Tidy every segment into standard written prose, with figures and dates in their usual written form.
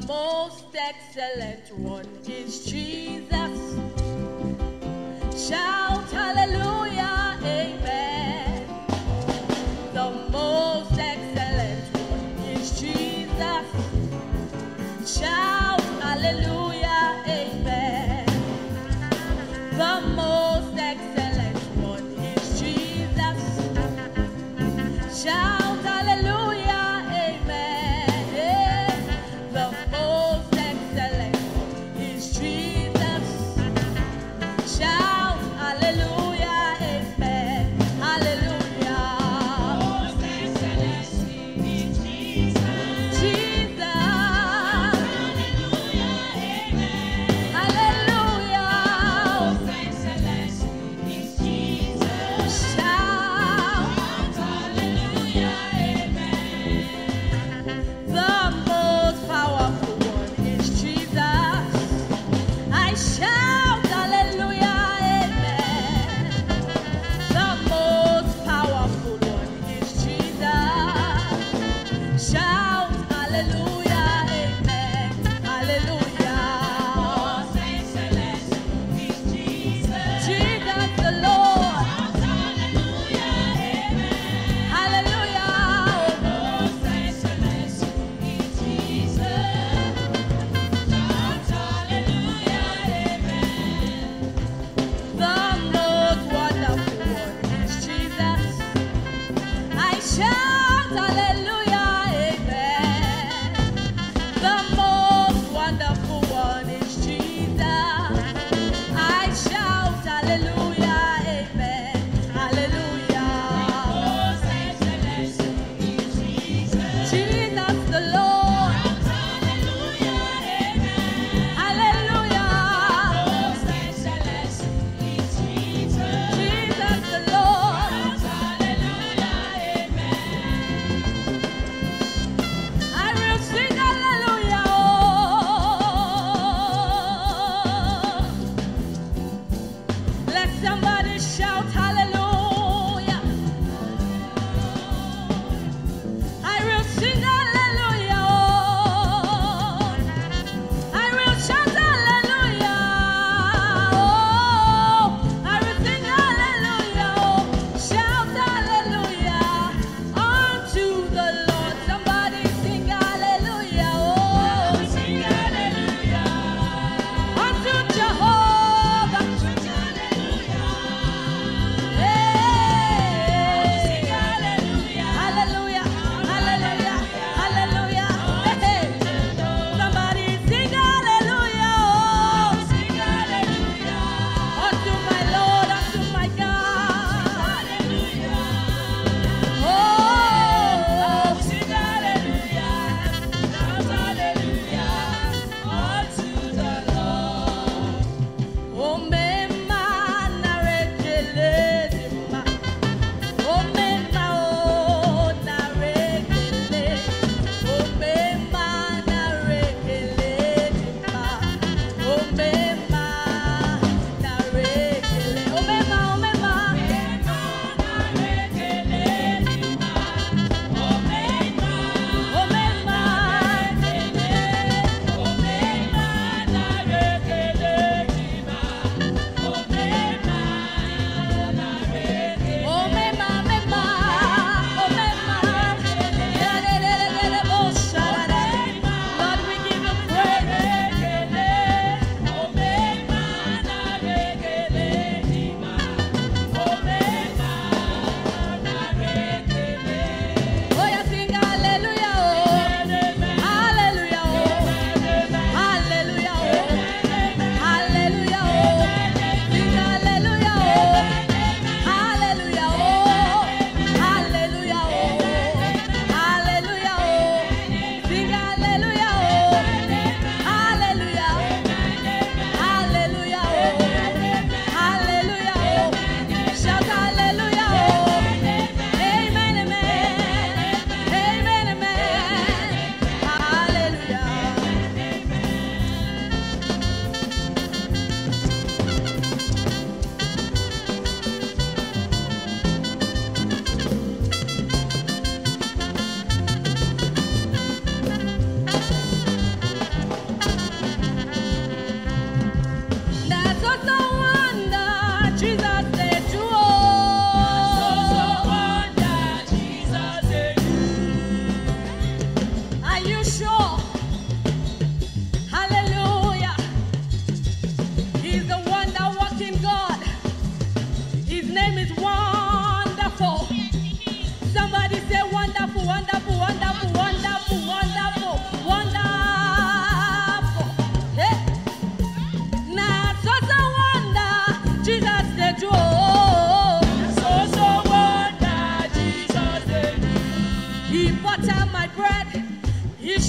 most excellent one is Jesus. Shout hallelujah, amen. The most excellent one is Jesus. Shout hallelujah, amen. The most excellent one is Jesus. Shout hallelujah, amen. The most excellent one is Jesus. Shout hallelujah,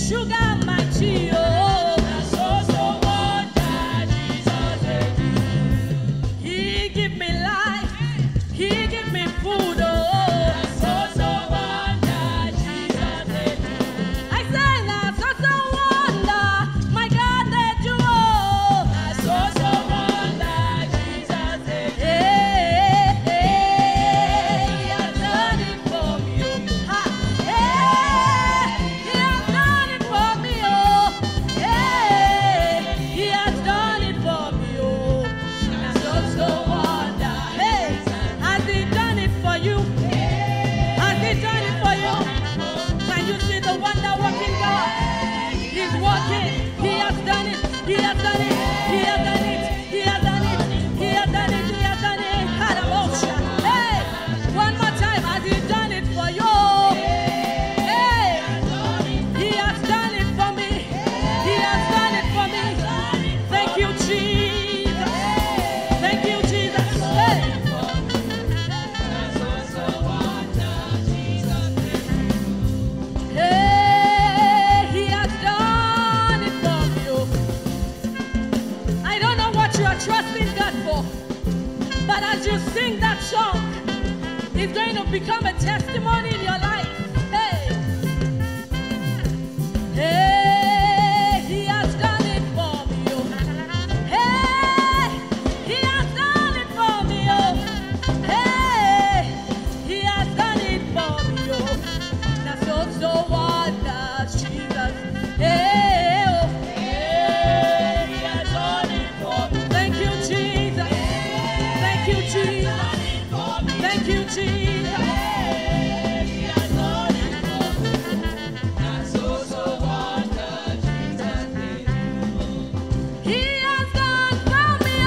sugar my tea, oh. So wonder Jesus dey do. He give me life, he give me food, oh. So wonder Jesus dey do. I say na so wonder, my God they do, oh. So wonder Jesus dey do. He has done it for me, oh. Ha. He has done it for me, oh. He has done it for me, oh. Na so wonder. Hey, has he done it for you? Has he done it for you? Can you see the wonder working God? He's working. He has done it. He has done it. He has done it. He has done it. He has done it. He has done it. Hallelujah. Hey, one more time. Has he done it for you? Hey, he has done it for me. He has done it for me. Thank you, Jesus. Thank you, Jesus. Hey. So wonder Jesus dey do. Hey, he has done it for you. I don't know what you are trusting God for, but as you sing that song, it's going to become a testimony in your life. Hey, hey, he has done it for me. Oh. Hey, he has done it for me. Oh. Hey, he has done it for me. Oh. That's so wonder, Jesus. Hey, oh. He has done it for me. Thank you, Jesus. Thank you, Jesus. Thank you, Jesus. He has done it for me. Na so wonder Jesus dey do. He has done for me,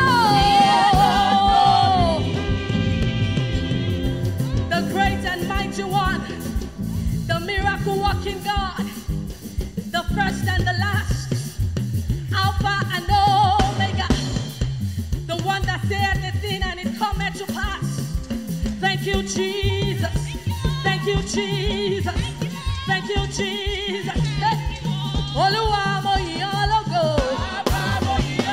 oh. The great and mighty one, the miracle working God, the first and the last, Alpha and Omega, the one that saith a thing and it cometh to pass. Thank you, Jesus. Thank you, Jesus. Thank you, Jesus. Hey. Olúwa mo yìn ọ́ lógo. Baba mo yìn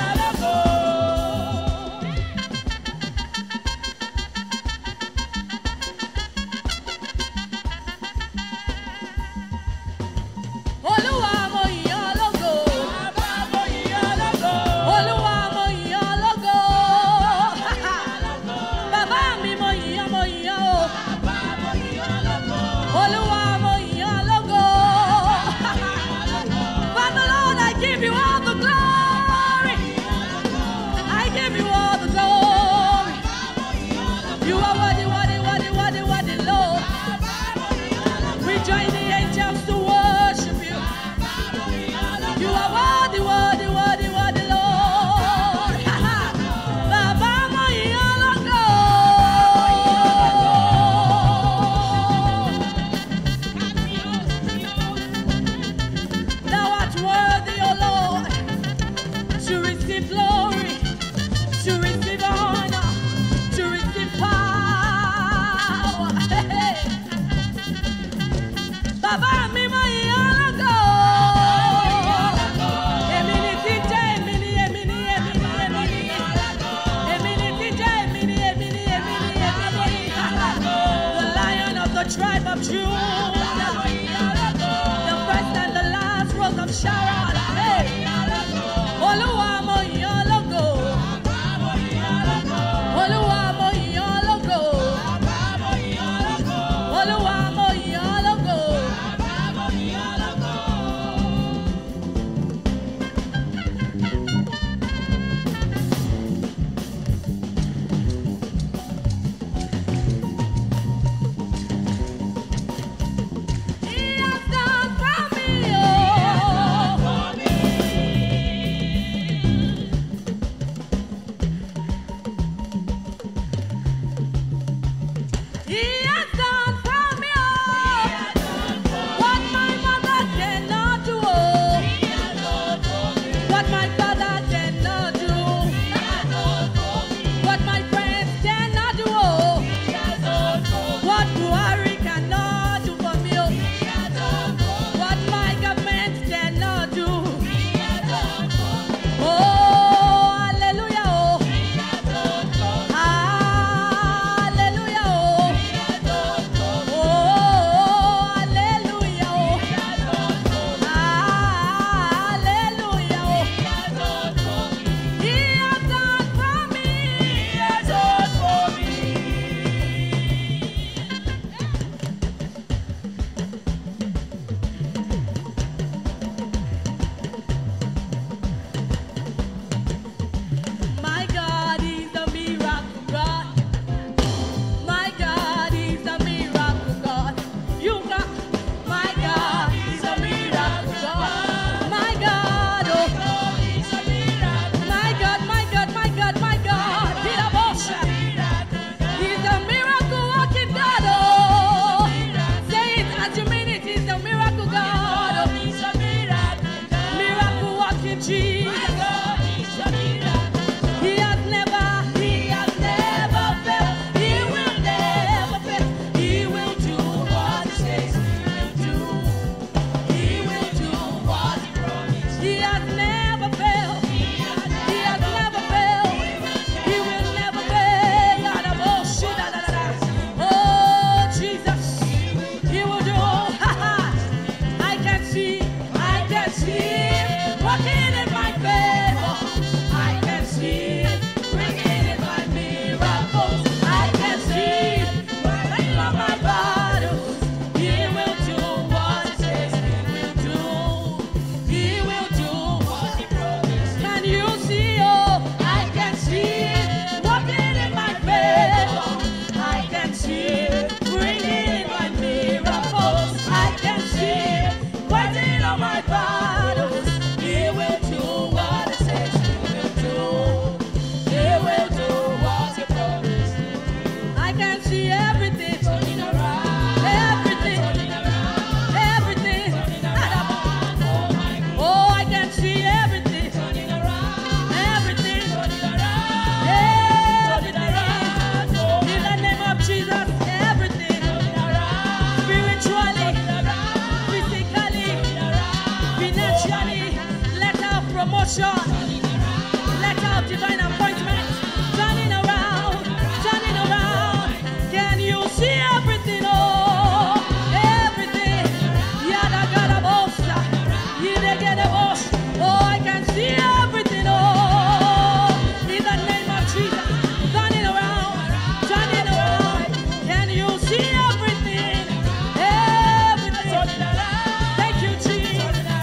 promotion. Let out divine appointment. Turning around, turning around. Can you see everything? Oh, everything. Yada gada bossa. Yada gada boss. Oh, I can see everything. Oh, in the name of Jesus. Turning around, turning around. Can you see everything? Everything. Thank you, Jesus.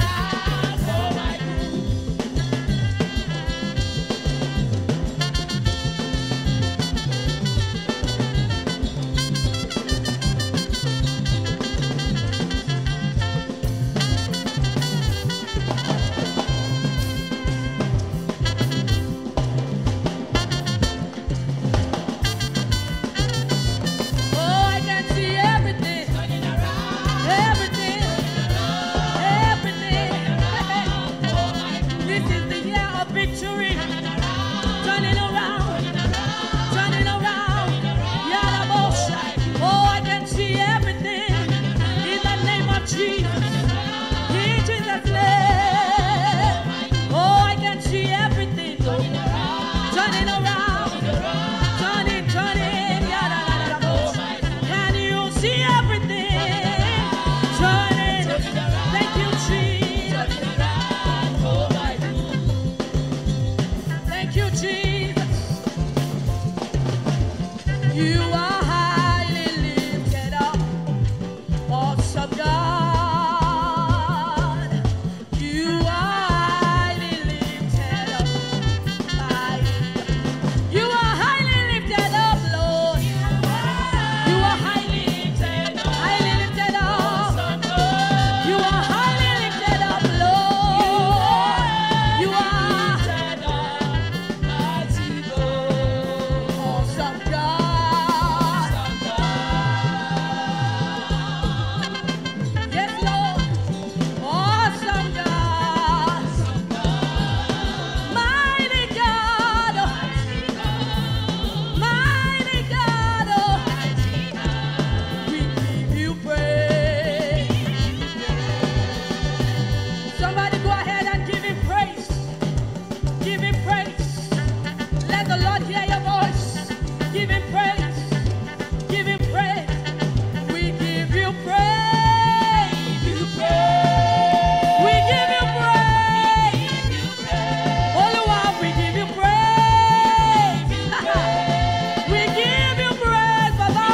Oh, I can see everything. Everything. Everything. This is the year of victory. Turning around. Turning around. Yadabosha. Oh, I can see everything. In the name of Jesus. In Jesus' name. Oh, I can see everything. Turning around. Turning, turning. Yadabosha. Can you see everything? Turning. Thank you, Jesus. Thank you, Jesus. You are highly lifted up, awesome God. You are highly lifted up, you are highly lifted up, Lord. You are highly lifted up, You are highly lifted up, Lord. You are awesome God. Yes, Lord. Awesome God. Mighty God. Mighty God. We give you praise. Somebody go ahead and give him praise. Give him praise. Let the Lord hear your voice. Give him praise. Give him praise. We give you praise. We give you praise. Oluwa, we give you praise. We give you praise, Baba.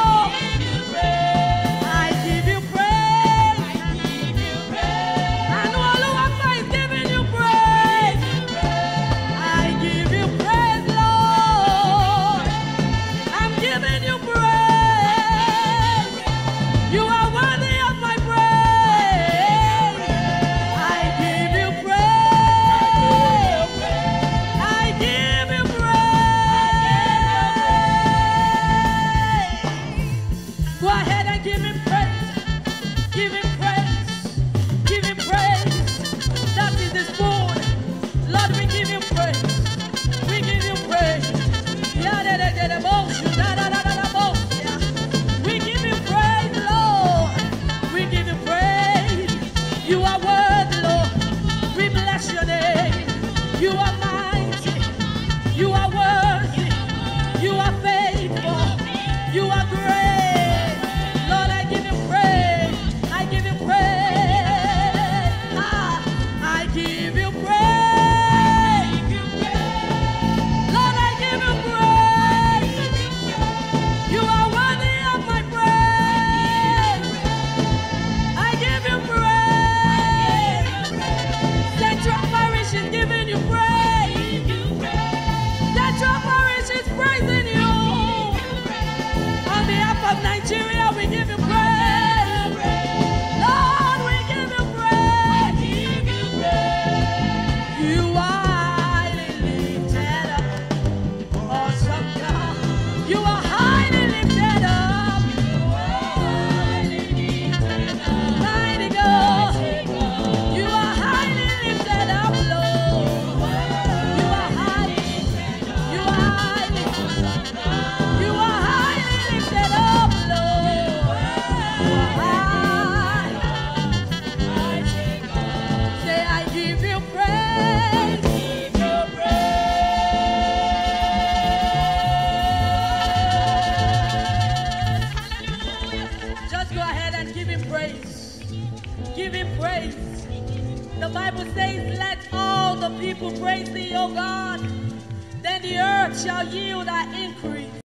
I give you praise. And Oluwa is giving you praise. I give you praise, Lord. I'm giving you praise. You are worthy of my praise. I give you praise. I give you praise. Go ahead and give him praise. Give him praise. Give him praise. That is his food. Lord, we give you praise. We give you praise. We give you praise, Lord. We give you praise. You are worthy, Lord. We bless your name. You are mighty. You are worthy. You are faithful. You are great. Lord, I give you praise. I give you praise. I give you praise. Lord, I give you praise. You are worthy of my praise. I give you praise. Central Parish is giving you praise. Give him praise. The Bible says, let all the people praise thee, O God. Then the earth shall yield our increase.